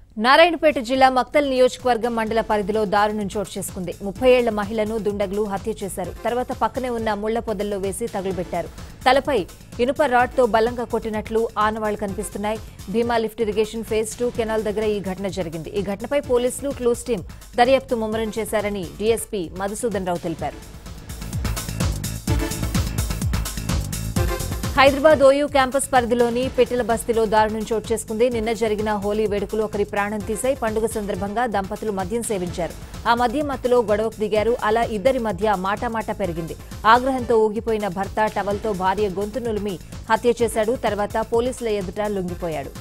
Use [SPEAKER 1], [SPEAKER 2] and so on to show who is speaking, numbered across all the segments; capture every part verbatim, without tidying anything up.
[SPEAKER 1] నారాయణపేట జిల్లా మక్తల్ నియోజకవర్గం మండల పరిధిలో దారుణం చోటు చేసుకుంది. ముప్పై ఏళ్ల మహిళను దుండగులు హత్య చేశారు. తర్వాత పక్కనే ఉన్న ముళ్ల పొదల్లో వేసి తగులుబెట్టారు. తలపై ఇనుప రాడ్తో బలంగా కొట్టినట్లు ఆనవాళ్లు కనిపిస్తున్నాయి. Bhima lift irrigation phase two canal దగ్గర ఈ ఘటన జరిగింది. ఈ ఘటనపై పోలీసులు క్లూస్ టీం దర్యాప్తు ముమ్మరం చేశారని డీఎస్పీ మధుసూదన్ రావు తెలిపారు. హైదరాబాద్ ఓయూ క్యాంపస్ పరిధిలోని పెట్టెల బస్తీలో దారుణం చోటు చేసుకుంది. నిన్న జరిగిన హోలీ వేడుకలు ఒకరి ప్రాణం తీశాయి. పండుగ సందర్భంగా దంపతులు మద్యం సేవించారు. ఆ మద్యం మత్తులో గొడవకు దిగారు. అలా ఇద్దరి మధ్య మాటామాటా పెరిగింది. ఆగ్రహంతో ఊగిపోయిన భర్త టవల్తో భార్య గొంతు నులిమి హత్య చేశాడు. తర్వాత పోలీసుల ఎదుట లొంగిపోయాడు.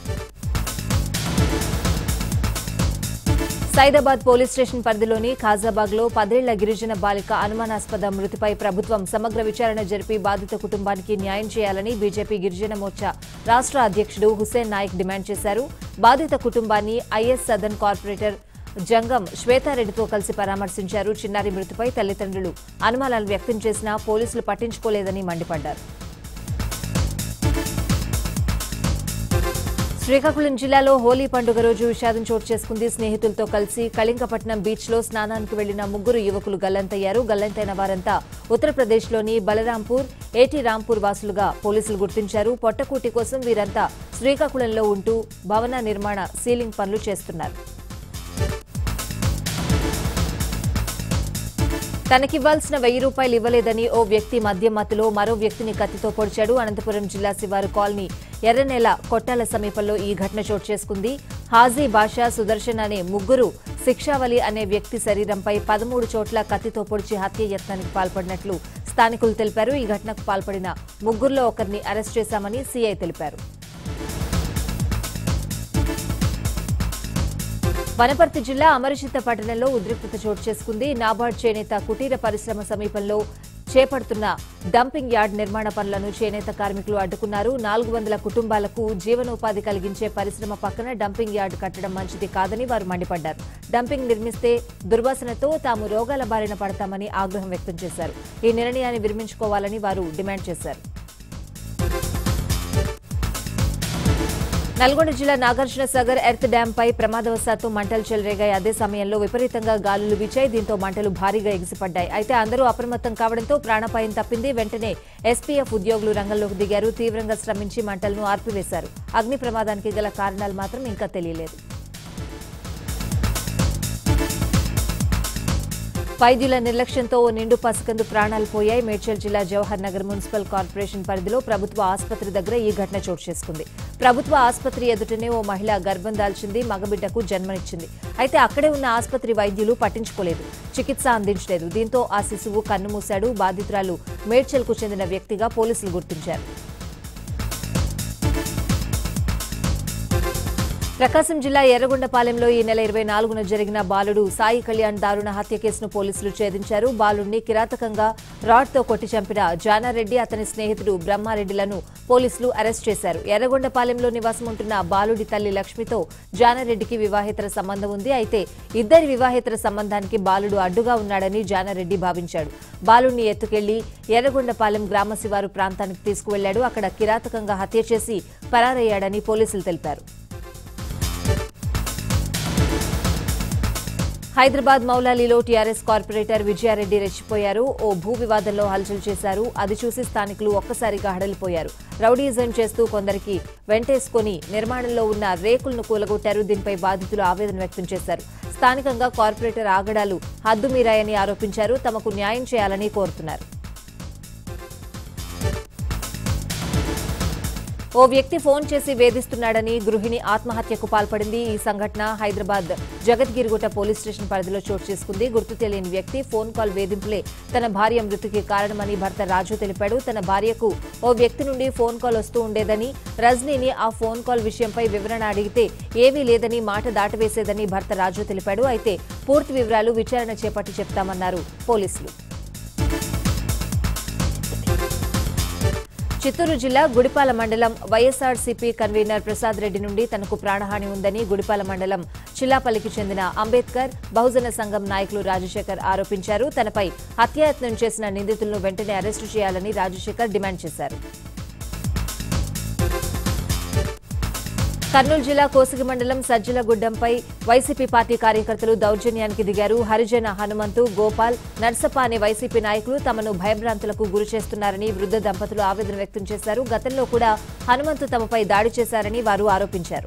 [SPEAKER 1] సైదాబాద్ పోలీస్ స్టేషన్ పరిధిలోని ఖాజాబాగ్ లో పదేళ్ల గిరిజన బాలిక అనుమానాస్పద మృతిపై ప్రభుత్వం సమగ్ర విచారణ జరిపి బాధిత కుటుంబానికి న్యాయం చేయాలని బీజేపీ గిరిజన మోర్చా రాష్ట్ర అధ్యక్షుడు హుసేన్ నాయక్ డిమాండ్ చేశారు. బాధిత కుటుంబాన్ని ఐఎస్ సదన్ కార్పొరేటర్ జంగం శ్వేతారెడ్డితో కలిసి పరామర్శించారు. చిన్నారి మృతిపై తల్లిదండ్రులు అనుమానాలు వ్యక్తం చేసినా పోలీసులు పట్టించుకోలేదని మండిపడ్డారు. శ్రీకాకుళం జిల్లాలో హోలీ పండుగ రోజు విషాదం చోటు చేసుకుంది. స్నేహితులతో కలిసి కళింగపట్నం బీచ్ లో స్నానానికి వెళ్లిన ముగ్గురు యువకులు గల్లంతయ్యారు. గల్లంతైన వారంతా ఉత్తరప్రదేశ్లోని బలరాంపూర్, ఏటీ రాంపూర్ వాసులుగా పోలీసులు గుర్తించారు. పొట్టకూటి కోసం వీరంతా శ్రీకాకుళంలో ఉంటూ భవన నిర్మాణ సీలింగ్ పనులు చేస్తున్నారు. తనకివ్వాల్సిన వెయ్యి రూపాయలు ఇవ్వలేదని ఓ వ్యక్తి మద్యం మత్తులో మరో వ్యక్తిని కత్తితో పొడిచాడు. అనంతపురం జిల్లా శివారు కాలనీ ఎర్రనేల కొట్టాల సమీపంలో ఈ ఘటన చోటు చేసుకుంది. హాజీ బాషా, సుదర్శన్ అనే ముగ్గురు శిక్షావలి అనే వ్యక్తి శరీరంపై పదమూడు చోట్ల కత్తితో పొడిచి హత్య యత్నానికి పాల్పడినట్లు స్థానికులు తెలిపారు. ఈ ఘటనకు పాల్పడిన ముగ్గురులో ఒకరిని అరెస్ట్ చేశామని సీఐ తెలిపారు. వనపర్తి జిల్లా అమరచిత్త పట్టణంలో ఉద్రిక్తత చోటు చేసుకుంది. నాబార్డ్ చేనేత కుటీర పరిశ్రమ సమీపంలో చేపడుతున్న డంపింగ్ యార్డ్ నిర్మాణ పనులను చేనేత కార్మికులు అడ్డుకున్నారు. నాలుగు వందల కుటుంబాలకు జీవనోపాధి కలిగించే పరిశ్రమ పక్కన డంపింగ్ యార్డ్ కట్టడం మంచిది కాదని వారు మండిపడ్డారు. డంపింగ్ నిర్మిస్తే దుర్వాసనతో తాము రోగాల బారిన పడతామని ఆగ్రహం వ్యక్తం చేశారు. ఈ నిర్ణయాన్ని విరమించుకోవాలని వారు డిమాండ్ చేశారు. నల్గొండ జిల్లా నాగార్జున సాగర్ ఎర్త్ డ్యాం పై ప్రమాదవశాత్తు మంటలు చెలరేగాయి. అదే సమయంలో విపరీతంగా గాలులు వీచాయి. దీంతో మంటలు భారీగా ఎగిసిపడ్డాయి. అయితే అందరూ అప్రమత్తం కావడంతో ప్రాణాపాయం తప్పింది. వెంటనే ఎస్పీఎఫ్ ఉద్యోగులు రంగంలోకి దిగారు. తీవ్రంగా శ్రమించి మంటలను ఆర్పివేశారు. అగ్ని ప్రమాదానికి గల కారణాలు మాత్రం ఇంకా తెలియలేదు. వైద్యుల నిర్లక్ష్యంతో ఓ నిండు పసికందు ప్రాణాలు పోయాయి. మేడ్చల్ జిల్లా జవహర్ నగర్ మున్సిపల్ కార్పొరేషన్ పరిధిలో ప్రభుత్వ ఆసుపత్రి దగ్గర ఈ ఘటన చోటు చేసుకుంది. ప్రభుత్వ ఆసుపత్రి ఎదుటనే ఓ మహిళ గర్భం దాల్చింది. మగబిడ్డకు జన్మనిచ్చింది. అయితే అక్కడే ఉన్న ఆసుపత్రి వైద్యులు పట్టించుకోలేదు, చికిత్స అందించలేదు. దీంతో ఆ శిశువు కన్నుమూశాడు. బాధితురాలు మేడ్చల్కు చెందిన వ్యక్తిగా పోలీసులు గుర్తించారు. ప్రకాశం జిల్లా ఎర్రగొండపాలెంలో ఈ నెల ఇరవై నాలుగున జరిగిన బాలుడు సాయి కళ్యాణ్ దారుణ హత్య కేసును పోలీసులు ఛేదించారు. బాలుడిని కిరాతకంగా రాడ్తో కొట్టి చంపిన జానారెడ్డి, అతని స్నేహితుడు బ్రహ్మారెడ్డిలను పోలీసులు అరెస్ట్ చేశారు. ఎర్రగొండపాలెంలో నివాసం ఉంటున్న బాలుడి తల్లి లక్ష్మితో జానారెడ్డికి వివాహేతర సంబంధం ఉంది. అయితే ఇద్దరి వివాహేతర సంబంధానికి బాలుడు అడ్డుగా ఉన్నాడని జానారెడ్డి భావించాడు. బాలుడిని ఎత్తుకెళ్లి ఎర్రగొండపాలెం గ్రామ శివారు ప్రాంతానికి తీసుకువెళ్లాడు. అక్కడ కిరాతకంగా హత్య చేసి పరారయ్యాడని పోలీసులు తెలిపారు. హైదరాబాద్ మౌలాలీలో టీఆర్ఎస్ కార్పొరేటర్ విజయారెడ్డి రెచ్చిపోయారు. ఓ భూ వివాదంలో హల్చల్ చేశారు. అది చూసి స్థానికులు ఒక్కసారిగా హడలిపోయారు. రౌడీజం చేస్తూ కొందరికి వెంటేసుకుని నిర్మాణంలో ఉన్న రేకులను కూలగొట్టారు. దీనిపై బాధితులు ఆవేదన వ్యక్తం చేశారు. స్థానికంగా కార్పొరేటర్ ఆగడాలు హద్దుమీరాయని ఆరోపించారు. తమకు న్యాయం చేయాలని కోరుతున్నారు. ఓ వ్యక్తి ఫోన్ చేసి వేధిస్తున్నాడని గృహిణి ఆత్మహత్యకు పాల్పడింది. ఈ సంఘటన హైదరాబాద్ జగద్గిరిగుట్ట పోలీస్ స్టేషన్ పరిధిలో చోటు చేసుకుంది. గుర్తు తెలియని వ్యక్తి ఫోన్ కాల్ వేధింపులే తన భార్య మృతికి కారణమని భర్త రాజు తెలిపాడు. తన భార్యకు ఓ వ్యక్తి నుండి ఫోన్ కాల్ వస్తూ ఉండేదని, రజనీని ఆ ఫోన్ కాల్ విషయంపై వివరణ అడిగితే ఏమీ లేదని మాట దాటవేసేదని భర్త రాజు తెలిపాడు. అయితే పూర్తి వివరాలు విచారణ చేపట్టి చెప్తామన్నారు పోలీసులు. చిత్తూరు జిల్లా గుడిపాల మండలం వైఎస్ఆర్సీపీ కన్వీనర్ ప్రసాద్ రెడ్డి నుండి తనకు ప్రాణహాని ఉందని గుడిపాల మండలం చిల్లాపల్లికి చెందిన అంబేద్కర్ బహుజన సంఘం నాయకులు రాజశేఖర్ ఆరోపించారు. తనపై హత్యాయత్నం చేసిన నిందితులను వెంటనే అరెస్టు చేయాలని రాజశేఖర్ డిమాండ్ చేశారు. కర్నూలు జిల్లా కోసిగి మండలం సజ్జలగుడ్డంపై వైసీపీ పార్టీ కార్యకర్తలు దౌర్జన్యానికి దిగారు. హరిజన హనుమంతు, గోపాల్, నర్సప్ప అనే వైసీపీ నాయకులు తమను భయభ్రాంతులకు గురి చేస్తున్నారని వృద్ధ దంపతులు ఆవేదన వ్యక్తం చేశారు. గతంలో కూడా హనుమంతు తమపై దాడి చేశారని వారు ఆరోపించారు.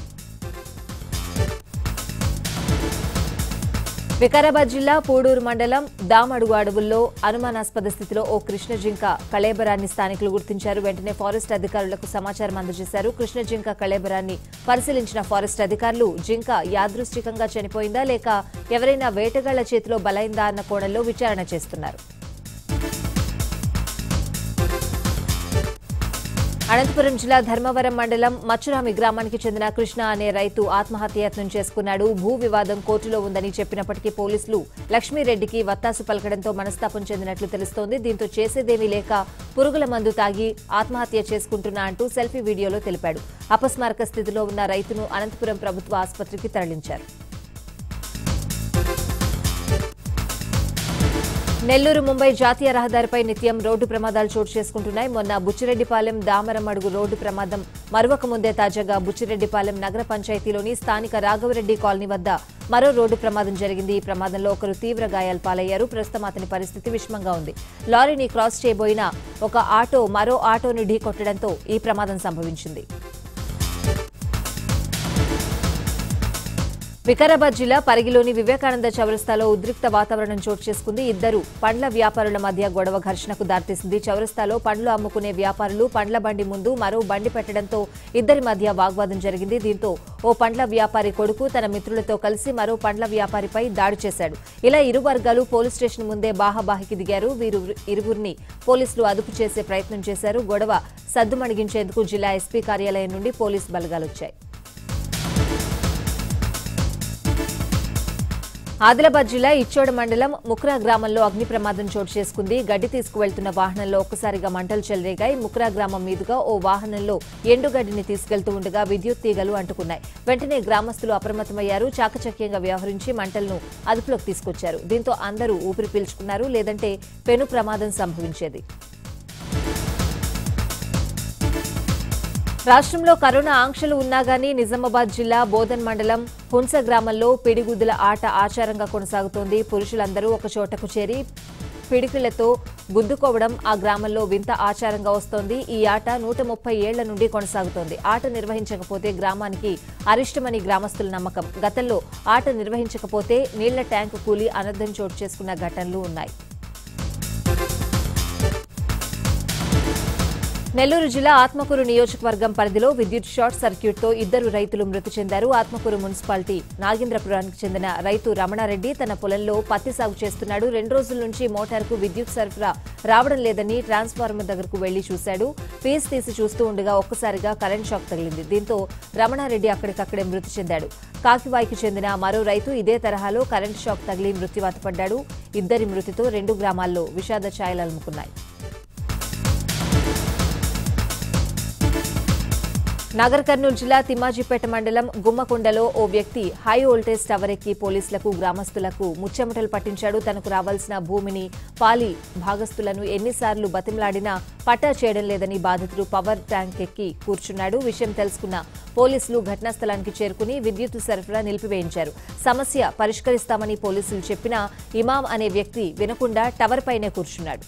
[SPEAKER 1] వికారాబాద్ జిల్లా పూడూరు మండలం దామడుగు అడవుల్లో అనుమానాస్పద స్థితిలో ఓ కృష్ణ జింక కళేబరాన్ని స్థానికులు గుర్తించారు. వెంటనే ఫారెస్ట్ అధికారులకు సమాచారం అందజేశారు. కృష్ణ జింక కళేబరాన్ని పరిశీలించిన ఫారెస్ట్ అధికారులు జింక యాదృష్టికంగా చనిపోయిందా లేక ఎవరైనా వేటగాళ్ల చేతిలో బలైందా అన్న కోణంలో విచారణ చేస్తున్నారు. అనంతపురం జిల్లా ధర్మవరం మండలం మచ్చురామి గ్రామానికి చెందిన కృష్ణ అనే రైతు ఆత్మహత్యాయత్నం చేసుకున్నాడు. భూ వివాదం కోర్టులో ఉందని చెప్పినప్పటికీ పోలీసులు లక్ష్మీరెడ్డికి వత్తాసు పలకడంతో మనస్తాపం చెందినట్లు తెలుస్తోంది. దీంతో చేసేదేమీ లేక పురుగుల మందు తాగి ఆత్మహత్య చేసుకుంటున్నా అంటూ సెల్ఫీ వీడియోలో తెలిపాడు. అపస్మారక స్థితిలో ఉన్న రైతును అనంతపురం ప్రభుత్వ ఆసుపత్రికి తరలించారు. నెల్లూరు ముంబై జాతీయ రహదారిపై నిత్యం రోడ్డు ప్రమాదాలు చోటు చేసుకుంటున్నాయి. మొన్న బుచ్చిరెడ్డిపాలెం దామరమడుగు రోడ్డు ప్రమాదం మరొక ముందే తాజాగా బుచ్చిరెడ్డిపాలెం నగర పంచాయతీలోని స్థానిక రాఘవరెడ్డి కాలనీ వద్ద మరో రోడ్డు ప్రమాదం జరిగింది. ఈ ప్రమాదంలో ఒకరు తీవ్ర గాయాలు పాలయ్యారు. ప్రస్తుతం అతని పరిస్థితి విషమంగా ఉంది. లారీని క్రాస్ చేయబోయిన ఒక ఆటో మరో ఆటోను ఢీకొట్టడంతో ఈ ప్రమాదం సంభవించింది. వికారాబాద్ జిల్లా పరిగిలోని వివేకానంద చౌరస్తాలో ఉద్రిక్త వాతావరణం చోటు చేసుకుంది. ఇద్దరు పండ్ల వ్యాపారుల మధ్య గొడవ ఘర్షణకు దారితీసింది. చౌరస్తాలో పండ్లు అమ్ముకునే వ్యాపారులు పండ్ల బండి ముందు మరో బండి పెట్టడంతో ఇద్దరి మధ్య వాగ్వాదం జరిగింది. దీంతో ఓ పండ్ల వ్యాపారి కొడుకు తన మిత్రులతో కలిసి మరో పండ్ల వ్యాపారిపై దాడి చేశాడు. ఇలా ఇరు వర్గాలు పోలీస్ స్టేషన్ ముందే బాహాబాహికి దిగారు. వీరు ఇరువురిని పోలీసులు అదుపు చేసే ప్రయత్నం చేశారు. గొడవ సద్దుమణిగించేందుకు జిల్లా ఎస్పీ కార్యాలయం నుండి పోలీసు బలగాలొచ్చాయి. ఆదిలాబాద్ జిల్లా ఇచ్చోడ మండలం ముక్రా గ్రామంలో అగ్ని ప్రమాదం చోటు చేసుకుంది. గడ్డి తీసుకువెళ్తున్న వాహనంలో ఒక్కసారిగా మంటలు చెలరేగాయి. ముక్రా గ్రామం మీదుగా ఓ వాహనంలో ఎండుగడ్డిని తీసుకెళ్తూ ఉండగా విద్యుత్ తీగలు అంటుకున్నాయి. వెంటనే గ్రామస్తులు అప్రమత్తమయ్యారు. చాకచక్యంగా వ్యవహరించి మంటలను అదుపులోకి తీసుకొచ్చారు. దీంతో అందరూ ఊపిరి పీల్చుకున్నారు. లేదంటే పెను ప్రమాదం సంభవించేది. రాష్ట్రంలో కరోనా ఆంక్షలు ఉన్నా గానీ నిజామాబాద్ జిల్లా బోధన్ మండలం హున్స గ్రామంలో పిడిగుద్దుల ఆట ఆచారంగా కొనసాగుతోంది. పురుషులందరూ ఒక చోటకు చేరి పిడికిళ్లతో గుద్దుకోవడం ఆ గ్రామంలో వింత ఆచారంగా వస్తోంది. ఈ ఆట నూట ముప్పై ఏళ్ల నుండి కొనసాగుతోంది. ఆట నిర్వహించకపోతే గ్రామానికి అరిష్టమని గ్రామస్తుల నమ్మకం. గతంలో ఆట నిర్వహించకపోతే నీళ్ల ట్యాంకు కూలి అనర్థం చోటు చేసుకున్న ఘటనలు ఉన్నాయి. నెల్లూరు జిల్లా ఆత్మకూరు నియోజకవర్గం పరిధిలో విద్యుత్ షార్ట్ సర్క్యూట్తో ఇద్దరు రైతులు మృతి చెందారు. ఆత్మకూరు మున్సిపాలిటీ నాగేంద్రపురానికి చెందిన రైతు రమణారెడ్డి తన పొలంలో పత్తి సాగు చేస్తున్నాడు. రెండు రోజుల నుంచి మోటార్కు విద్యుత్ సరఫరా రావడం లేదని ట్రాన్స్ఫార్మర్ దగ్గరకు వెళ్లి చూశాడు. ఫీజు తీసి చూస్తూ ఉండగా ఒక్కసారిగా కరెంట్ షాక్ తగిలింది. దీంతో రమణారెడ్డి అక్కడికక్కడే మృతి చెందాడు. కాకివాయికి చెందిన మరో రైతు ఇదే తరహాలో కరెంట్ షాక్ తగిలి మృత్యువాత పడ్డాడు. ఇద్దరి మృతితో రెండు గ్రామాల్లో విషాద ఛాయలు అలుముకున్నాయి. నాగర్ కర్నూలు జిల్లా తిమ్మాజిపేట మండలం గుమ్మకొండలో ఓ వ్యక్తి హై వోల్టేజ్ టవర్ ఎక్కి పోలీసులకు గ్రామస్తులకు ముచ్చెమటలు పట్టించాడు. తనకు రావాల్సిన భూమిని పాలి భాగస్తులను ఎన్నిసార్లు బతిమలాడినా పట్టా చేయడం లేదని బాధితుడు పవర్ ట్యాంక్ ఎక్కి కూర్చున్నాడు. విషయం తెలుసుకున్న పోలీసులు ఘటనా స్థలానికి చేరుకుని విద్యుత్ సరఫరా నిలిపివేయించారు. సమస్య పరిష్కరిస్తామని పోలీసులు చెప్పినా ఇమాం అనే వ్యక్తి వినకుండా టవర్ పైనే కూర్చున్నాడు.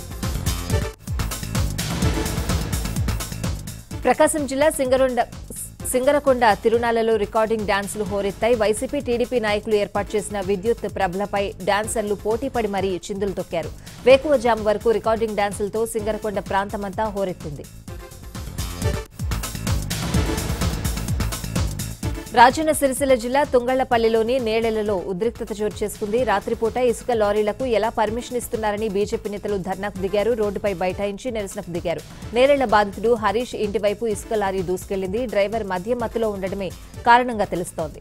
[SPEAKER 1] ప్రకాశం జిల్లా సింగరొండ సింగరకొండ తిరునాళ్లలో రికార్డింగ్ డాన్సులు హోరెత్తాయి. వైసీపీ టీడీపీ నాయకులు ఏర్పాటు చేసిన విద్యుత్ ప్రభలపై డాన్సర్లు పోటీపడి మరీ చిందులు తొక్కారు. వేకువజాము వరకు రికార్డింగ్ డాన్సులతో సింగరకొండ ప్రాంతమంతా హోరెత్తింది. రాజన్న సిరిసిల్ల జిల్లా తుంగళ్లపల్లిలోని నేలెలలో ఉద్రిక్తత చోటు చేసుకుంది. రాత్రిపూట ఇసుక లారీలకు ఎలా పర్మిషన్ ఇస్తున్నారని బీజేపీ నేతలు ధర్నాకు దిగారు. రోడ్డుపై బైఠాయించి నిరసనకు దిగారు. నేలెళ్ల బాధితుడు హరీష్ ఇంటివైపు ఇసుక లారీ దూసుకెళ్లింది. డ్రైవర్ మద్యం మత్తులో ఉండడమే కారణంగా తెలుస్తోంది.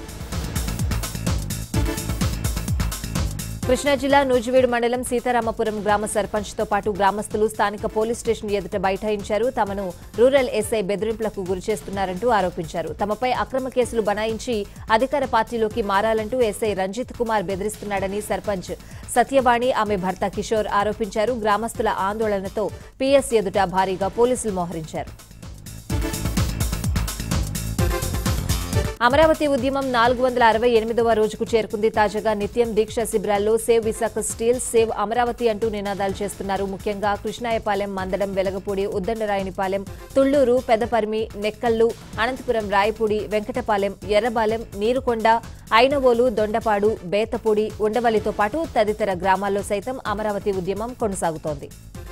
[SPEAKER 1] కృష్ణా జిల్లా నూజివీడు మండలం సీతారామపురం గ్రామ సర్పంచ్తో పాటు గ్రామస్తులు స్థానిక పోలీస్ స్టేషన్ ఎదుట బైఠాయించారు. తమను రూరల్ ఎస్ఐ బెదిరింపులకు గురిచేస్తున్నారంటూ ఆరోపించారు. తమపై అక్రమ కేసులు బనాయించి అధికార పార్టీలోకి మారాలంటూ ఎస్ఐ రంజిత్ కుమార్ బెదిరిస్తున్నాడని సర్పంచ్ సత్యవాణి ఆమె భర్త కిషోర్ ఆరోపించారు. గ్రామస్తుల ఆందోళనతో పీఎస్ ఎదుట భారీగా పోలీసులు మోహరించారు. అమరావతి ఉద్యమం నాలుగు వందల అరవై ఎనిమిదవ రోజుకు చేరుకుంది. తాజాగా నిత్యం దీక్ష శిబిరాల్లో save Visakha steel, save Amaravati అంటూ నినాదాలు చేస్తున్నారు. ముఖ్యంగా కృష్ణాయపాలెం, మందడం, వెలగపూడి, ఉద్దండరాయనిపాలెం, తుళ్లూరు, పెదపర్మి, నెక్కల్లు, అనంతపురం, రాయపూడి, వెంకటపాలెం, ఎర్రబాలెం, నీరుకొండ, ఐనవోలు, దొండపాడు, బేతపూడి, ఉండవల్లితో పాటు తదితర గ్రామాల్లో సైతం అమరావతి ఉద్యమం కొనసాగుతోంది.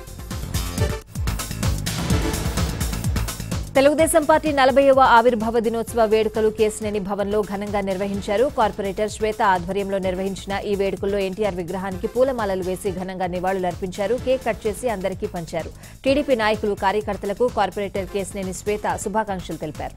[SPEAKER 1] తెలుగుదేశం పార్టీ నలభైవ ఆవిర్భావ దినోత్సవ వేడుకలు కేశినేని భవన్లో ఘనంగా నిర్వహించారు. కార్పొరేటర్ శ్వేత ఆధ్వర్యంలో నిర్వహించిన ఈ వేడుకల్లో ఎన్టీఆర్ విగ్రహానికి పూలమాలలు వేసి ఘనంగా నివాళులర్పించారు. కేక్ కట్ చేసి అందరికీ పంచారు. టీడీపీ నాయకులు, కార్యకర్తలకు కార్పొరేటర్ కేశినేని శ్వేత శుభాకాంక్షలు తెలిపారు.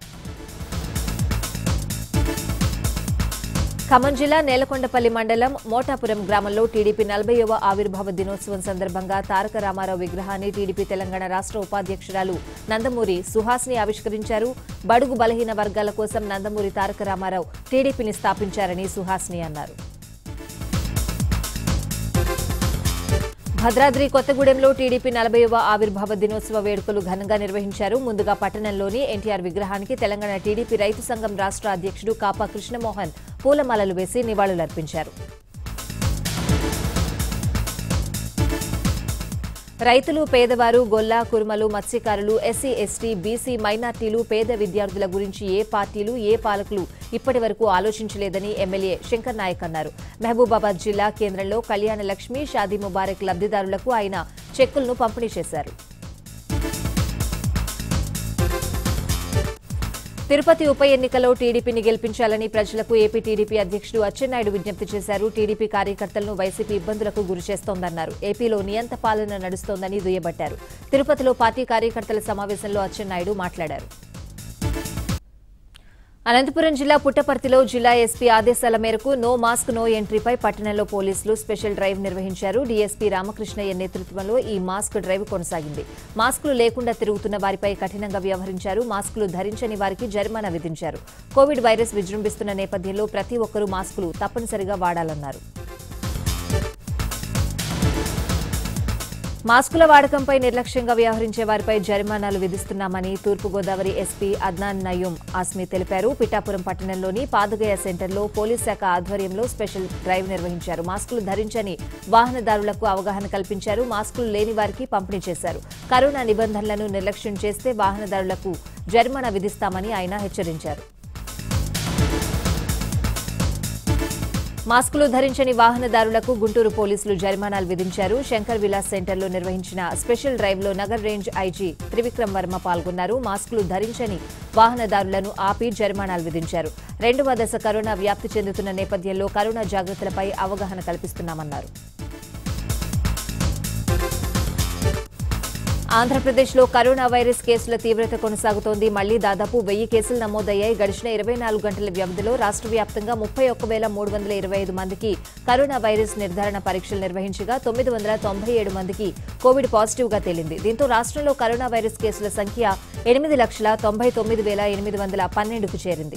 [SPEAKER 1] ఖమ్మం జిల్లా నేలకొండపల్లి మండలం మోటాపురం గ్రామంలో టీడీపీ నలభైవ ఆవిర్భావ దినోత్సవం సందర్భంగా తారక రామారావు విగ్రహాన్ని టీడీపీ తెలంగాణ రాష్ట్ర ఉపాధ్యక్షురాలు నందమూరి సుహాసిని ఆవిష్కరించారు. బడుగు బలహీన వర్గాల కోసం నందమూరి తారక రామారావు టీడీపీని స్థాపించారని సుహాసిని అన్నారు. భద్రాద్రి కొత్తగూడెంలో టీడీపీ నలభైవ ఆవిర్భావ దినోత్సవ వేడుకలు ఘనంగా నిర్వహించారు. ముందుగా పట్టణంలోని ఎన్టీఆర్ విగ్రహానికి తెలంగాణ టీడీపీ రైతు సంఘం రాష్ట్ర అధ్యక్షుడు కాపా కృష్ణమోహన్ పూలమాలలు వేసి నివాళులర్పించారు. రైతులు, పేదవారు, గొల్ల, కురుమలు, మత్స్యకారులు, ఎస్సీ, ఎస్టీ, బీసీ, మైనార్టీలు, పేద విద్యార్థుల గురించి ఏ పార్టీలు, ఏ పాలకులు ఇప్పటి వరకు ఆలోచించలేదని ఎమ్మెల్యే శంకర్ నాయక్ అన్నారు. మహబూబాబాద్ జిల్లా కేంద్రంలో కళ్యాణ లక్ష్మి, షాదీ ముబారక్ లబ్దిదారులకు ఆయన చెక్కులను పంపిణీ చేశారు. తిరుపతి ఉప ఎన్నికలో టీడీపీని గెలిపించాలని ప్రజలకు ఏపీ టీడీపీ అధ్యక్షుడు అచ్చెన్నాయుడు విజ్ఞప్తి చేశారు. టీడీపీ కార్యకర్తలను వైసీపీ ఇబ్బందులకు గురిచేస్తోందన్నారు. ఏపీలో నియంత పాలన నడుస్తోందని దుయ్యబట్టారు. తిరుపతిలో పార్టీ కార్యకర్తల సమావేశంలో అచ్చెన్నాయుడు మాట్లాడారు. అనంతపురం జిల్లా పుట్టపర్తిలో జిల్లా ఎస్పీ ఆదేశాల మేరకు నో మాస్క్ నో ఎంట్రీపై పట్టణంలో పోలీసులు స్పెషల్ డ్రైవ్ నిర్వహించారు. డీఎస్పీ రామకృష్ణయ్య నేతృత్వంలో ఈ మాస్క్ డ్రైవ్ కొనసాగింది. మాస్కులు లేకుండా తిరుగుతున్న వారిపై కఠినంగా వ్యవహరించారు. మాస్కులు ధరించని వారికి జరిమానా విధించారు. కోవిడ్ వైరస్ విజృంభిస్తున్న నేపథ్యంలో ప్రతి ఒక్కరూ మాస్కులు తప్పనిసరిగా వాడాలన్నారు. మాస్కుల వాడకంపై నిర్లక్ష్యంగా వ్యవహరించే వారిపై జరిమానాలు విధిస్తున్నామని తూర్పుగోదావరి ఎస్పీ అద్నాన్ నయూం ఆస్మి తెలిపారు. పిఠాపురం పట్టణంలోని పాదగయ సెంటర్లో పోలీస్ శాఖ ఆధ్వర్యంలో స్పెషల్ డ్రైవ్ నిర్వహించారు. మాస్కులు ధరించని వాహనదారులకు అవగాహన కల్పించారు. మాస్కులు లేని వారికి పంపిణీ చేశారు. కరోనా నిబంధనలను నిర్లక్ష్యం చేస్తే వాహనదారులకు జరిమానా విధిస్తామని ఆయన హెచ్చరించారు. మాస్కులు ధరించని వాహనదారులకు గుంటూరు పోలీసులు జరిమానాలు విధించారు. శంకర్ విలాస్ సెంటర్లో నిర్వహించిన స్పెషల్ డ్రైవ్లో నగర్ రేంజ్ ఐజీ త్రివిక్రమ్ వర్మ పాల్గొన్నారు. మాస్కులు ధరించని వాహనదారులను ఆపి జరిమానాలు విధించారు. రెండవ దశ కరోనా వ్యాప్తి చెందుతున్న నేపథ్యంలో కరోనా జాగ్రత్తలపై అవగాహన కల్పిస్తున్నామన్నారు. ఆంధ్రప్రదేశ్లో కరోనా వైరస్ కేసుల తీవ్రత కొనసాగుతోంది. మళ్లీ దాదాపు వెయ్యి కేసులు నమోదయ్యాయి. గడిచిన ఇరవై నాలుగు గంటల వ్యవధిలో రాష్ట్ర వ్యాప్తంగా ముప్పై ఒక్క వేల మూడు వందల ఇరవై ఐదు మందికి కరోనా వైరస్ నిర్ధారణ పరీక్షలు నిర్వహించగా తొమ్మిది వందల తొంభై ఏడు మందికి కోవిడ్ పాజిటివ్ గా తేలింది. దీంతో రాష్ట్రంలో కరోనా వైరస్ కేసుల సంఖ్య ఎనిమిది లక్షల తొంభై తొమ్మిది వేల ఎనిమిది వందల పన్నెండుకు చేరింది.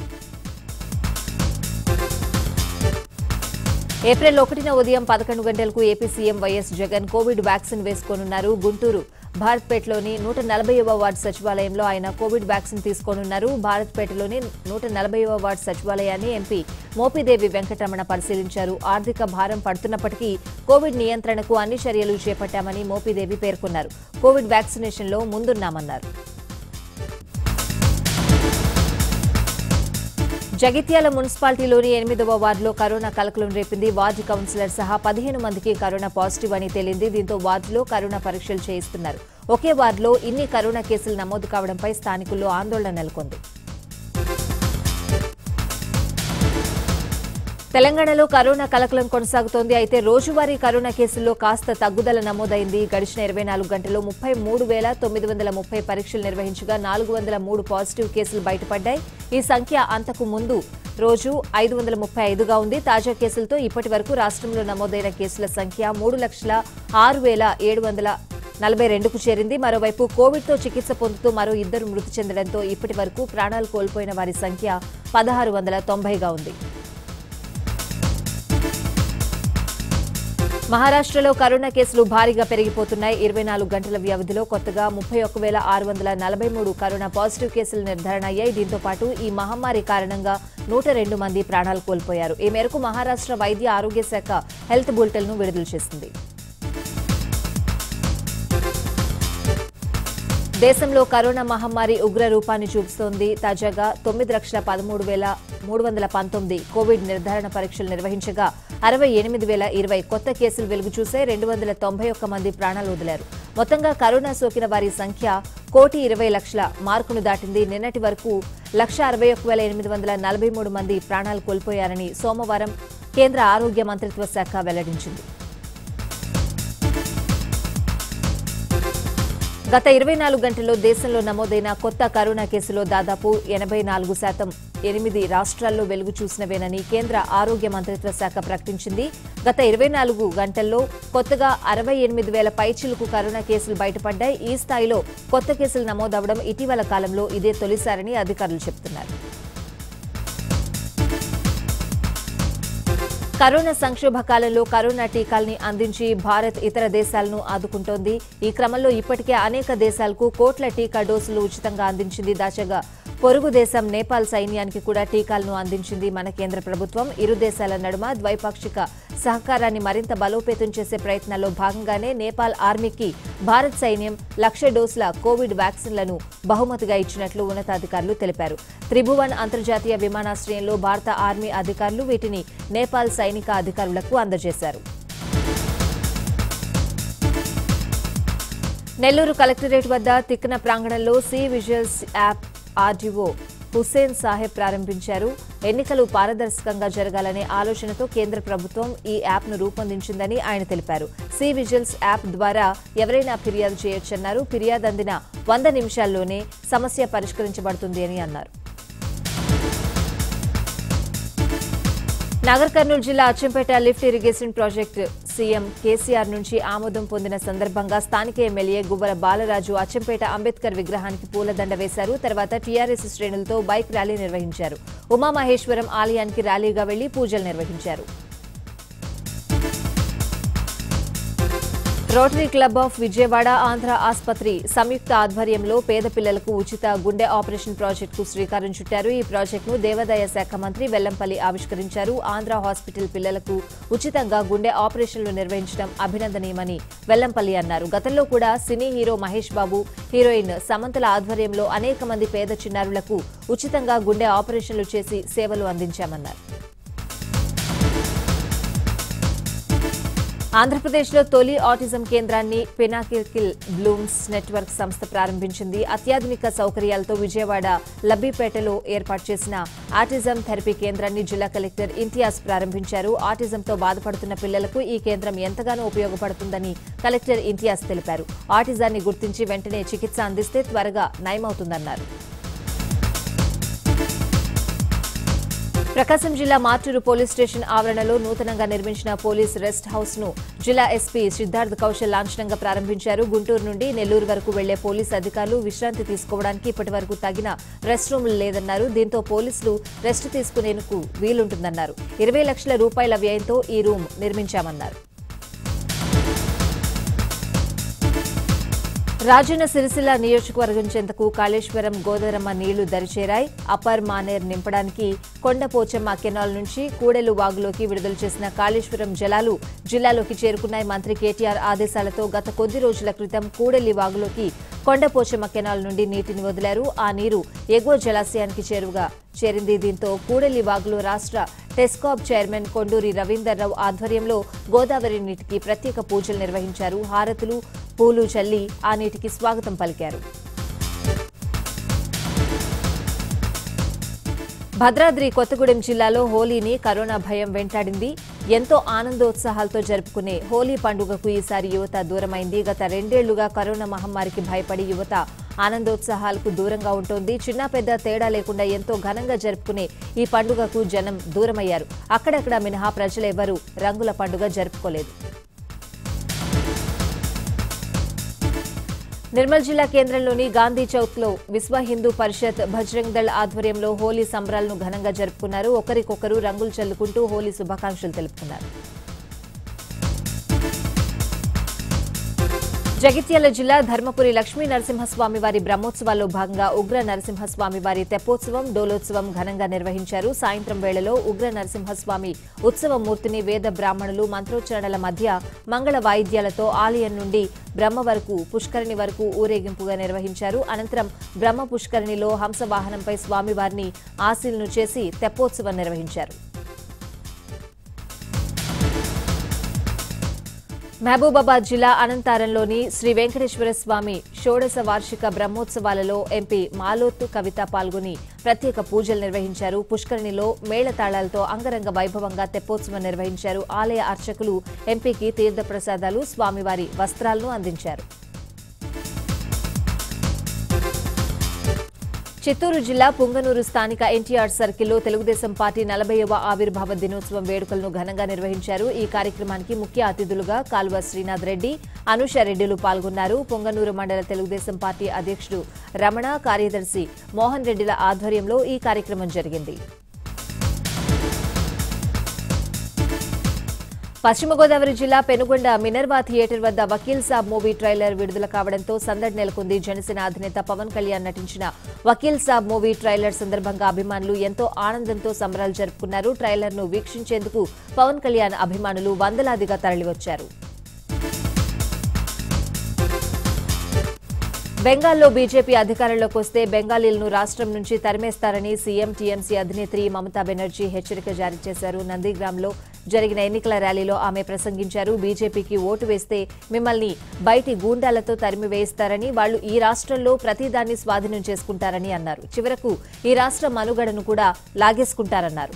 [SPEAKER 1] ఏప్రిల్ ఒకటిన ఉదయం పదకొండు గంటలకు AP CM YS Jagan covid vaccine వేసుకోనున్నారు. గుంటూరు భారత్పేటలోని నూట నలభైవ వార్డు సచివాలయంలో ఆయన కోవిడ్ వ్యాక్సిన్ తీసుకోనున్నారు. భారత్పేటలోని నూట నలభైవ వార్డు సచివాలయాన్ని ఎంపీ మోపిదేవి వెంకటరమణ పరిశీలించారు. ఆర్థిక భారం పడుతున్నప్పటికీ కోవిడ్ నియంత్రణకు అన్ని చర్యలు చేపట్టామని మోపిదేవి పేర్కొన్నారు. కోవిడ్ వ్యాక్సినేషన్లో ముందున్నామన్నారు. జగిత్యాల మున్సిపాలిటీలోని ఎనిమిదవ వార్డులో కరోనా కలకలం రేపింది. వార్డు కౌన్సిలర్ సహా పదిహేను మందికి కరోనా పాజిటివ్ అని తేలింది. దీంతో వార్డులో కరోనా పరీక్షలు చేయిస్తున్నారు. ఒకే వార్డులో ఇన్ని కరోనా కేసులు నమోదు కావడంపై స్థానికుల్లో ఆందోళన నెలకొంది. తెలంగాణలో కరోనా కలకలం కొనసాగుతోంది. అయితే రోజువారీ కరోనా కేసుల్లో కాస్త తగ్గుదల నమోదైంది. గడిచిన ఇరవై నాలుగు గంటల్లో ముప్పై మూడు వేల తొమ్మిది వందల ముప్పై పరీక్షలు నిర్వహించగా నాలుగు వందల మూడు పాజిటివ్ కేసులు బయటపడ్డాయి. ఈ సంఖ్య అంతకు ముందు రోజు ఐదు వందల ముప్పై ఐదుగా ఉంది. తాజా కేసులతో ఇప్పటి వరకు రాష్ట్రంలో నమోదైన కేసుల సంఖ్య మూడు లక్షల ఆరు వేల ఏడు వందల నలభై రెండుకు చేరింది. మరోవైపు కోవిడ్తో చికిత్స పొందుతూ మరో ఇద్దరు మృతి చెందడంతో ఇప్పటి వరకు ప్రాణాలు కోల్పోయిన వారి సంఖ్య పదహారు వందల తొంభైగా ఉంది. మహారాష్ట్రలో కరోనా కేసులు భారీగా పెరిగిపోతున్నాయి. ఇరవై నాలుగు గంటల వ్యవధిలో కొత్తగా ముప్పై ఒక్క వేల ఆరు వందల నలభై మూడు కరోనా పాజిటివ్ కేసులు నిర్ధారణ అయ్యాయి. దీంతో పాటు ఈ మహమ్మారి కారణంగా నూట రెండు మంది ప్రాణాలు కోల్పోయారు. ఈ మేరకు మహారాష్ట్ర వైద్య ఆరోగ్య శాఖ హెల్త్ బులెటిన్ ను విడుదల చేసింది. దేశంలో కరోనా మహమ్మారి ఉగ్ర రూపాన్ని చూపుతోంది. తాజాగా తొమ్మిది లక్షల పదమూడు వేల మూడు వందల పంతొమ్మిది కోవిడ్ నిర్ధారణ పరీక్షలు నిర్వహించగా అరవై ఎనిమిది వేల ఇరవై కొత్త కేసులు వెలుగు చూసే రెండు వందల తొంభై ఒక్క మంది ప్రాణాలు వదిలారు. మొత్తంగా కరోనా సోకిన వారి సంఖ్య కోటి ఇరవై లక్షల మార్కును దాటింది. నిన్నటి వరకు లక్ష అరవై ఒక్క వేల ఎనిమిది వందల నలభై మూడు మంది ప్రాణాలు కోల్పోయారని సోమవారం కేంద్ర ఆరోగ్య మంత్రిత్వ శాఖ వెల్లడించింది. గత ఇరవై నాలుగు గంటల్లో దేశంలో నమోదైన కొత్త కరోనా కేసులో దాదాపు ఎనభై నాలుగు శాతం ఎనిమిది రాష్ట్రాల్లో వెలుగు చూసినవేనని కేంద్ర ఆరోగ్య మంత్రిత్వ శాఖ ప్రకటించింది. గత ఇరవై నాలుగు గంటల్లో కొత్తగా అరవై ఎనిమిది వేల పైచిలుకు కరోనా కేసులు బయటపడ్డాయి. ఈ స్థాయిలో కొత్త కేసులు నమోదవడం ఇటీవల కాలంలో ఇదే తొలిసారని అధికారులు చెబుతున్నారు. కరోనా సంక్షోభ కాలంలో కరోనా టీకాల్ని అందించి భారత్ ఇతర దేశాలను ఆదుకుంటోంది. ఈ క్రమంలో ఇప్పటికే అనేక దేశాలకు కోట్ల టీకా డోసులు ఉచితంగా అందించింది. దాచగా పొరుగు దేశం నేపాల్ సైన్యానికి కూడా టీకాలను అందించింది మన కేంద్ర ప్రభుత్వం. ఇరు దేశాల నడుమ ద్వైపాక్షిక సహకారాన్ని మరింత బలోపేతం చేసే ప్రయత్నాల్లో భాగంగానే నేపాల్ ఆర్మీకి భారత్ సైన్యం లక్ష డోసుల కోవిడ్ వ్యాక్సిన్లను బహుమతిగా ఇచ్చినట్లు ఉన్నతాధికారులు తెలిపారు. త్రిభువన్ అంతర్జాతీయ విమానాశ్రయంలో భారత ఆర్మీ అధికారులు వీటిని నేపాల్ సైనిక అధికారులకు అందజేశారు. నెల్లూరు కలెక్టరేట్ వద్ద తిక్కన ప్రాంగణంలో C vigils app RDO Hussain Saheb ప్రారంభించారు. ఎన్నికలు పారదర్శకంగా జరగాలనే ఆలోచనతో కేంద్ర ప్రభుత్వం ఈ యాప్ను రూపొందించిందని ఆయన తెలిపారు. సి విజిల్స్ యాప్ ద్వారా ఎవరైనా ఫిర్యాదు చేయొచ్చన్నారు. ఫిర్యాదు అందిన వంద నిమిషాల్లోనే సమస్య పరిష్కరించబడుతుంది అని అన్నారు. నాగర్ కర్నూలు జిల్లా Achampet lift irrigation project CM KCR నుంచి ఆమోదం పొందిన సందర్భంగా స్థానిక ఎమ్మెల్యే గువ్వల బాలరాజు అచ్చంపేట అంబేద్కర్ విగ్రహానికి పూలదండ వేశారు. తర్వాత టీఆర్ఎస్ శ్రేణులతో బైక్ ర్యాలీ నిర్వహించారు. ఉమామహేశ్వరం ఆలయానికి ర్యాలీగా వెళ్లి పూజలు నిర్వహించారు. Rotary club of Vijayawada Andhra ఆసుపత్రి సంయుక్త ఆధ్వర్యంలో పేద పిల్లలకు ఉచిత గుండె ఆపరేషన్ ప్రాజెక్టుకు శ్రీకారం చుట్టారు. ఈ ప్రాజెక్టును దేవాదాయ శాఖ మంత్రి వెల్లంపల్లి ఆవిష్కరించారు. ఆంధ్ర హాస్పిటల్ పిల్లలకు ఉచితంగా గుండె ఆపరేషన్లు నిర్వహించడం అభినందనీయమని వెల్లంపల్లి అన్నారు. గతంలో కూడా cine hero Mahesh Babu, heroine సమంతల ఆధ్వర్యంలో అనేక మంది పేద చిన్నారులకు ఉచితంగా గుండె ఆపరేషన్లు చేసి సేవలు అందించామన్నారు. ఆంధ్రప్రదేశ్లో తొలి ఆటిజం కేంద్రాన్ని పినాకిల్ బ్లూమ్స్ నెట్వర్క్ సంస్థ ప్రారంభించింది. అత్యాధునిక సౌకర్యాలతో విజయవాడ లబ్బిపేటలో ఏర్పాటు చేసిన ఆటిజం థెరపీ కేంద్రాన్ని జిల్లా కలెక్టర్ ఇంతియాజ్ ప్రారంభించారు. ఆటిజంతో బాధపడుతున్న పిల్లలకు ఈ కేంద్రం ఎంతగానో ఉపయోగపడుతుందని కలెక్టర్ ఇంతియాజ్ తెలిపారు. ఆటిజాన్ని గుర్తించి వెంటనే చికిత్స అందిస్తే త్వరగా నయమవుతుందన్నారు. ప్రకాశం జిల్లా మార్టూరు పోలీస్ స్టేషన్ ఆవరణలో నూతనంగా నిర్మించిన పోలీస్ రెస్ట్ హౌస్ ను జిల్లా ఎస్పీ సిద్ధార్థ్ కౌశల్ లాంఛనంగా ప్రారంభించారు. గుంటూరు నుండి నెల్లూరు వరకు వెళ్లే పోలీసు అధికారులు విశ్రాంతి తీసుకోవడానికి ఇప్పటి వరకు తగిన రెస్ట్ రూమ్లు లేదన్నారు. దీంతో పోలీసులు రెస్ట్ తీసుకునేందుకు వీలుంటుందన్నారు. ఇరవై లక్షల రూపాయల వ్యయంతో ఈ రూమ్ నిర్మించామన్నారు. రాజన్న సిరిసిల్ల నియోజకవర్గం చెంతకు కాళేశ్వరం గోదారమ్మ నీళ్లు దరిచేరాయి. అప్పర్ మానేర్ నింపడానికి కొండపోచమ్మ కెనాల్ నుంచి కూడెలు వాగులోకి విడుదల చేసిన కాళేశ్వరం జలాలు జిల్లాలోకి చేరుకున్నాయి. మంత్రి కేటీఆర్ ఆదేశాలతో గత కొద్ది రోజుల క్రితం కూడెలి వాగులోకి కొండపోచమ్మ కెనాల్ నుండి నీటిని వదిలారు. ఆ నీరు ఎగువ జలాశయానికి చేరువగా చేరింది. దీంతో కూడెలి వాగులో రాష్ట్ర టెస్కాబ్ చైర్మన్ కొండూరి రవీందర్రావు ఆధ్వర్యంలో గోదావరి నీటికి ప్రత్యేక పూజలు నిర్వహించారు. హారతులు, పూలు చల్లి ఆ నీటికి స్వాగతం పలికారు. భద్రాద్రి కొత్తగూడెం జిల్లాలో హోలీని కరోనా భయం వెంటాడింది. ఎంతో ఆనందోత్సాహాలతో జరుపుకునే హోలీ పండుగకు ఈసారి యువత దూరమైంది. గత రెండేళ్లుగా కరోనా మహమ్మారికి భయపడి యువత ఆనందోత్సాహాలకు దూరంగా ఉంటోంది. చిన్న పెద్ద తేడా లేకుండా ఎంతో ఘనంగా జరుపుకునే ఈ పండుగకు జనం దూరమయ్యారు. అక్కడక్కడ మినహా ప్రజలెవరూ రంగుల పండుగ జరుపుకోలేదు. నిర్మల్ జిల్లా కేంద్రంలోని గాంధీ చౌక్ లో విశ్వ హిందూ పరిషత్ బజరంగ్ దళ్ ఆధ్వర్యంలో హోలీ సంబరాలను ఘనంగా జరుపుకున్నారు. ఒకరికొకరు రంగులు చల్లుకుంటూ హోలీ శుభాకాంక్షలు తెలుపుకున్నారు. జగిత్యాల జిల్లా ధర్మపురి లక్ష్మీ నరసింహస్వామి వారి బ్రహ్మోత్సవాల్లో భాగంగా ఉగ్ర నరసింహస్వామి వారి తెప్పోత్సవం డోలోత్సవం ఘనంగా నిర్వహించారు. సాయంత్రం వేళలో ఉగ్ర నరసింహస్వామి ఉత్సవ మూర్తిని వేద బ్రాహ్మణులు మంత్రోచ్చరణల మధ్య మంగళ వాయిద్యాలతో ఆలయం నుండి బ్రహ్మ వరకు పుష్కరిణి వరకు ఊరేగింపుగా నిర్వహించారు. అనంతరం బ్రహ్మ పుష్కరిణిలో హంసవాహనంపై స్వామివారిని ఆశీలను చేసి తెప్పోత్సవం నిర్వహించారు. మహబూబాబాద్ జిల్లా అనంతారంలోని శ్రీ వెంకటేశ్వర స్వామి షోడశ వార్షిక బ్రహ్మోత్సవాలలో ఎంపీ మాలోతు కవిత పాల్గొని ప్రత్యేక పూజలు నిర్వహించారు. పుష్కరిణిలో మేళతాళాలతో అంగరంగ వైభవంగా తెప్పోత్సవం నిర్వహించారు. ఆలయ అర్చకులు ఎంపీకి తీర్థప్రసాదాలు స్వామివారి వస్త్రాలను అందించారు. చిత్తూరు జిల్లా పుంగనూరు స్థానిక ఎన్టీఆర్ సర్కిల్లో తెలుగుదేశం పార్టీ నలభైవ ఆవిర్భావ దినోత్సవం వేడుకలను ఘనంగా నిర్వహించారు. ఈ కార్యక్రమానికి ముఖ్య అతిథులుగా కాల్వ శ్రీనాథ్ రెడ్డి, అనుష రెడ్డిలు పాల్గొన్నారు. పుంగనూరు మండల తెలుగుదేశం పార్టీ అధ్యక్షుడు రమణ, కార్యదర్శి మోహన్ రెడ్డిల ఆధ్వర్యంలో ఈ కార్యక్రమం జరిగింది. పశ్చిమ గోదావరి జిల్లా పెనుగొండ మినర్వా థియేటర్ వద్ద వకీల్ సాబ్ మూవీ ట్రైలర్ విడుదల కావడంతో సందడి నెలకొంది. జనసేన అధినేత పవన్ కళ్యాణ్ నటించిన వకీల్ సాబ్ మూవీ ట్రైలర్ సందర్భంగా అభిమానులు ఎంతో ఆనందంతో సంబరాలు జరుపుకున్నారు. ట్రైలర్ ను వీక్షించేందుకు పవన్ కళ్యాణ్ అభిమానులు వందలాదిగా తరలివచ్చారు. బెంగాల్లో బీజేపీ అధికారంలోకి వస్తే బెంగాలీలను రాష్ట్రం నుంచి తరిమేస్తారని సీఎం టీఎంసీ అధినేత్రి మమతా బెనర్జీ హెచ్చరిక జారీ చేశారు. నందిగ్రామ్లో జరిగిన ఎన్నికల ర్యాలీలో ఆమె ప్రసంగించారు. బీజేపీకి ఓటు వేస్తే మిమ్మల్ని బయటి గూండాలతో తరిమి వేయిస్తారని, వాళ్లు ఈ రాష్ట్రంలో ప్రతిదాన్ని స్వాధీనం చేసుకుంటారని అన్నారు. చివరకు ఈ రాష్ట్ర మనుగడను కూడా లాగేసుకుంటారన్నారు.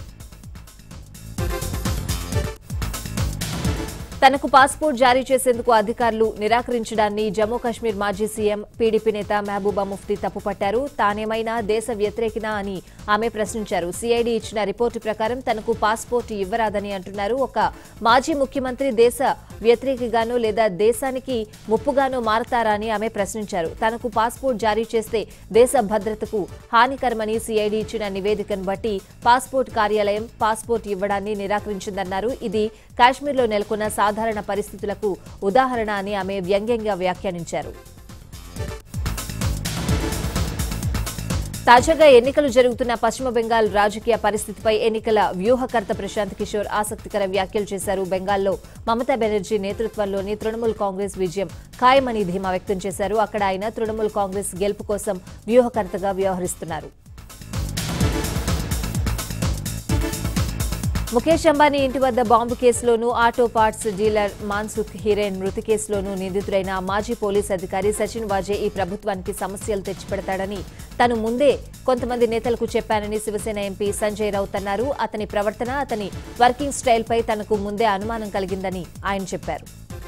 [SPEAKER 1] తనకు పాస్పోర్ట్ జారీ చేసేందుకు అధికారులు నిరాకరించడాన్ని జమ్మూ కశ్మీర్ మాజీ సీఎం పీడీపీ నేత మహబూబా ముఫ్తీ తప్పుపట్టారు. తానేమైనా దేశ వ్యతిరేకినా అని ఆమె ప్రశ్నించారు. సీఐడీ ఇచ్చిన రిపోర్టు ప్రకారం తనకు పాస్పోర్ట్ ఇవ్వరాదని అంటున్నారు. ఒక మాజీ ముఖ్యమంత్రి దేశ వ్యతిరేకిగానో లేదా దేశానికి ముప్పుగానో మారతారా అని ఆమె ప్రశ్నించారు. తనకు పాస్పోర్ట్ జారీ చేస్తే దేశ భద్రతకు హానికరమని సీఐడీ ఇచ్చిన నివేదికను బట్టి పాస్పోర్ట్ కార్యాలయం పాస్పోర్ట్ ఇవ్వడాన్ని నిరాకరించిందన్నారు. ఇది కాశ్మీర్లో నెలకొన్న సాధారణ పరిస్థితులకు ఉదాహరణ అని ఆమె వ్యంగ్యంగా వ్యాఖ్యానించారు. తాజాగా ఎన్నికలు జరుగుతున్న పశ్చిమ బెంగాల్ రాజకీయ పరిస్థితిపై ఎన్నికల వ్యూహకర్త ప్రశాంత్ కిషోర్ ఆసక్తికర వ్యాఖ్యలు చేశారు. బెంగాల్లో మమతా బెనర్జీ నేతృత్వంలోని తృణమూల్ కాంగ్రెస్ విజయం ఖాయమని ధీమా వ్యక్తం చేశారు. అక్కడ ఆయన తృణమూల్ కాంగ్రెస్ గెలుపు కోసం వ్యూహకర్తగా వ్యవహరిస్తున్నారు. ముఖేష్ అంబానీ ఇంటి వద్ద బాంబు కేసులోనూ auto parts dealer Mansukh Hiren మృతి కేసులోనూ నిందితుడైన మాజీ పోలీస్ అధికారి సచిన్ వాజే ఈ ప్రభుత్వానికి సమస్యలు తెచ్చిపెడతాడని తాను ముందే కొంతమంది నేతలకు చెప్పానని శివసేన ఎంపీ సంజయ్ రౌత్ అన్నారు. అతని ప్రవర్తన, అతని వర్కింగ్ స్టైల్పై తనకు ముందే అనుమానం కలిగిందని ఆయన చెప్పారు.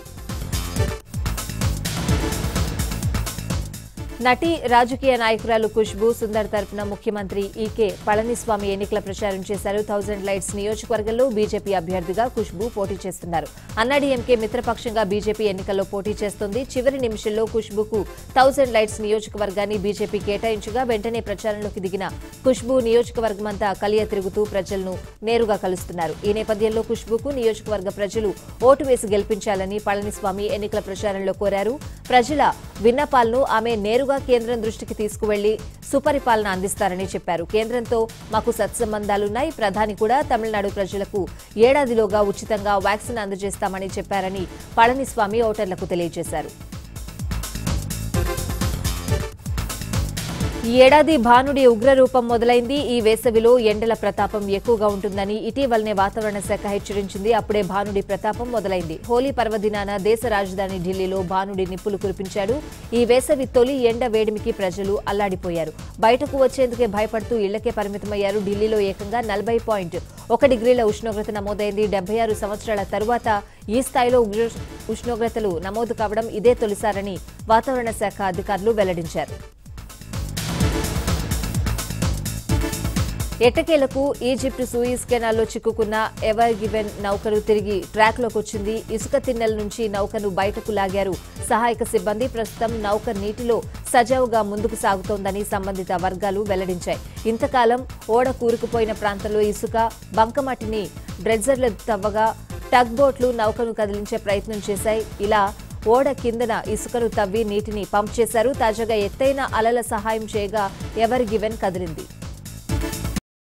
[SPEAKER 1] నటి రాజకీయ నాయకురాలు ఖుష్బూ సుందర్ తరపున ముఖ్యమంత్రి ఈకే పళనిస్వామి ఎన్నికల ప్రచారం చేశారు. థౌజండ్ లైట్స్ నియోజకవర్గంలో బీజేపీ అభ్యర్థిగా ఖుష్బూ పోటీ చేస్తున్నారు. అన్నాడీఎంకే మిత్రపక్షంగా బీజేపీ ఎన్నికల్లో పోటీ చేస్తోంది. చివరి నిమిషంలో ఖుష్బూకు థౌజండ్ లైట్స్ నియోజకవర్గాన్ని బీజేపీ కేటాయించగా వెంటనే ప్రచారంలోకి దిగిన ఖుష్బూ నియోజకవర్గమంతా కలియ తిరుగుతూ ప్రజలను నేరుగా కలుస్తున్నారు. ఈ నేపథ్యంలో ఖుష్బూకు నియోజకవర్గ ప్రజలు ఓటు వేసి గెలిపించాలని పళనిస్వామి ఎన్నికల ప్రచారంలో కోరారు. ప్రజల విన్నపాలను ఆమె నేరుగా కేంద్రం దృష్టికి తీసుకువెళ్లి సుపరిపాలన అందిస్తారని చెప్పారు. కేంద్రంతో మాకు సత్సంబంధాలున్నాయి. ప్రధాని కూడా తమిళనాడు ప్రజలకు ఏడాదిలోగా ఉచితంగా వ్యాక్సిన్ అందజేస్తామని చెప్పారని పళనిస్వామి ఓటర్లకు తెలియజేశారు. ఈ ఏడాది భానుడి ఉగ్రరూపం మొదలైంది. ఈ వేసవిలో ఎండల ప్రతాపం ఎక్కువగా ఉంటుందని ఇటీవలనే వాతావరణ శాఖ హెచ్చరించింది. అప్పుడే భానుడి ప్రతాపం మొదలైంది. హోలీ పర్వదినాన దేశ రాజధాని ఢిల్లీలో భానుడి నిప్పులు కురిపించాడు. ఈ వేసవి తొలి ఎండ వేడిమికి ప్రజలు అల్లాడిపోయారు. బయటకు వచ్చేందుకే భయపడుతూ ఇళ్లకే పరిమితమయ్యారు. ఢిల్లీలో ఏకంగా నలభై పాయింట్ ఒక డిగ్రీల ఉష్ణోగ్రత నమోదైంది. డెబ్బై ఆరు సంవత్సరాల తరువాత ఈ స్థాయిలో ఉష్ణోగ్రతలు నమోదు కావడం ఇదే తొలిసారని వాతావరణ శాఖ అధికారులు వెల్లడించారు. ఎట్టకేలకు ఈజిప్ట్ సూయిజ్ కెనాల్లో చిక్కుకున్న ఎవర్ గివెన్ నౌకను తిరిగి ట్రాక్లోకి వచ్చింది. ఇసుక తిన్నెల నుంచి నౌకను బయటకు లాగారు సహాయక సిబ్బంది. ప్రస్తుతం నౌక నీటిలో సజావుగా ముందుకు సాగుతోందని సంబంధిత వర్గాలు వెల్లడించాయి. ఇంతకాలం ఓడ కూరుకుపోయిన ప్రాంతంలో ఇసుక, బంకమట్టిని డ్రెడ్జర్లు తవ్వగా టగ్ బోట్లు నౌకను కదిలించే ప్రయత్నం చేశాయి. ఇలా ఓడ కిందన ఇసుకను తవ్వి నీటిని పంప్ చేశారు. తాజాగా ఎత్తైన అలల సహాయం చేయగా ఎవర్ గివెన్ కదిలింది.